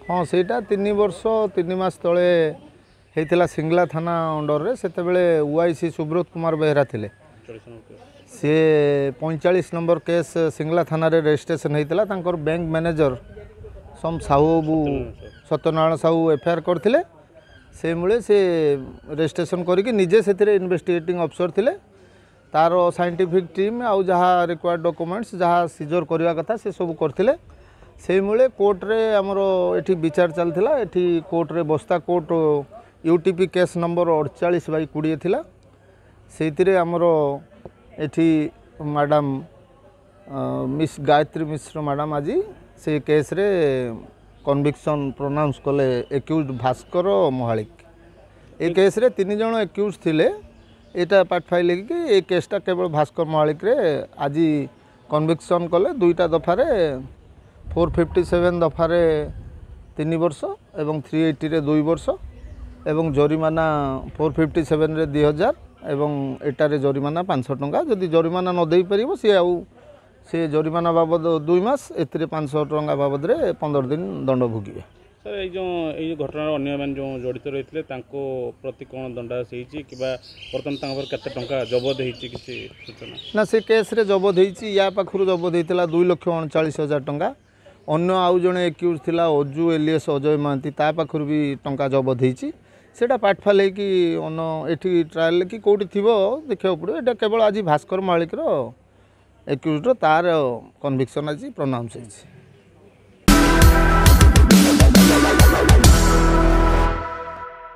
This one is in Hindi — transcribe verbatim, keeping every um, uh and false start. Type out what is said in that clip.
हाँ सेटा तीन वर्ष तीन मास तले होता सिंगला थाना अंडर रे सेते बेले ओआईसी सुब्रत कुमार बेहरा थिले सी पैंतालीस नंबर केस सिंगला थाना रे रजिस्ट्रेशन होता तांकर बैंक मैनेजर सम साहू सत्यनारायण साहू एफआईआर करथिले से मुळे से रजिस्ट्रेशन करके निजे से इन्वेस्टिगेटिंग अफसर थिले तार साइंटिफिक टीम आउ जहाँ रिक्वायर्ड डॉक्यूमेंट्स जहाँ सीजर करवा कथा से सब करथिले से मुळे कोर्ट रे हमर एठी विचार चलथिला एठी कोर्ट रे बस्ता कोर्ट यूटीपी केस नंबर अड़चाश बै कोड़े थिला सेतिरे हमर एठी madam miss Gayatri Mishra madam आज से केस रे कन्विक्शन प्रोनाउंस कले एक्यूज भास्कर महालिक ए केस रे तीन जन एक्यूज थिले एटा पार्ट फाइल कि ए केसटा केवल भास्कर महालिक रे आज कन्विक्शन कले दुईटा दफारे फोर फिफ्टी सेवेन दफारे तीन वर्ष एवं थ्री एटी रे दुई वर्ष एवं जरिमाना फोर फिफ्टी सेवेन रे दुई हजार एवं एटारे जरिमाना पाँच सौ टंका जदि जरिमाना न दे पारिबो सी आउ से जरिमाना बाबद दुई मास एतिरे पाँच सौ टंका बाबद रे पंद्रह दिन दंड भोगिबे। सर ये जो ये घटना अन्य मैंने जो जड़ित रही तांको प्रति कौन दंडादेश होईची किबा बर्तमान तांक पर केते टंका जबत होईची किसी सूचना ना से केस रे जबत होईची या पाखरु जबत होईतला दो लाख उनचास हजार टंका अन्य आउ जने एक्यूज थिला अजू एलियस अजय महांती ता पाखरु भी टंका जबत होईची सेटा पाटफाल कि अन एठी ट्रायल कि कोठी थिबो देखियो पड़ो एटा केवल आज भास्कर मालिक रो एक्यूज रो तार कन्विक्शन आज प्रोनाउंस होईची।